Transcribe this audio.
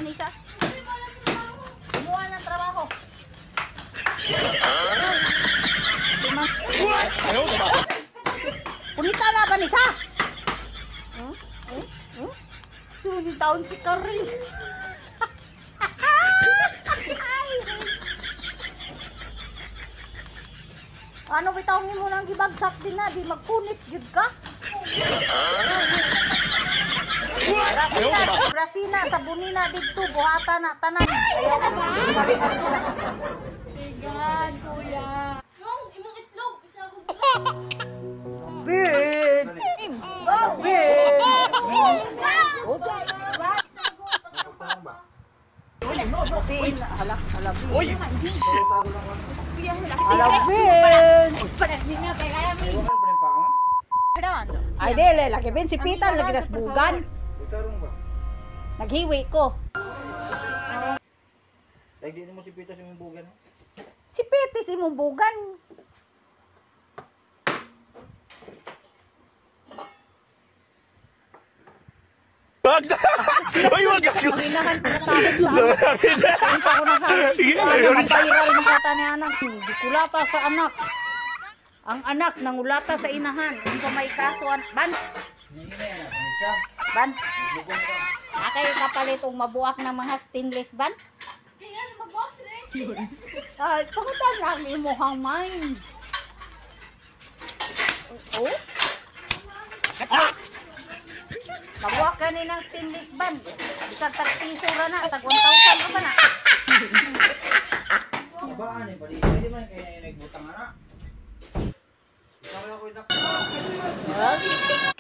Vanessa? Kumuha ng trabaho. Punita na, Vanessa! Sunod taon si Karin. Ano bitawin mo nang gibagsak din na, di magkunit jud ka. Brasina, sabunina dito, buhata na tanan. Ayaw ko magpapalitan ko. Sigan, kuya. Long, imong itlog, isa akong Bin! Bin! Bin! Halak, halabin. Uy! Halabin! Ay, dele, lagi bin si Pitan, lagi nas bugan. Naghiwi ko. Lagi mo si Pitas yung bugan. Si Pitis imong bugan. Uy, wag ka. Inahan ko na tawag sa anak. Isa ko na hawig. Napairal ng kata ni anak. Di kulata sa anak. Ang anak nangulata sa inahan. Hindi pa may kasuan. Ban? Ban? Akay kapalitong mabuak ng mga stainless ban? kaya mag-box rin. Ay, pangutan lang imuhang mind. Oh? Mabuak ka ng stainless ban. Bisag tag-piso ra na. Tag 1,000 ka ba na? Abaan eh, pwede man kaya yung nagbutang anak. Ikaw lang ko yung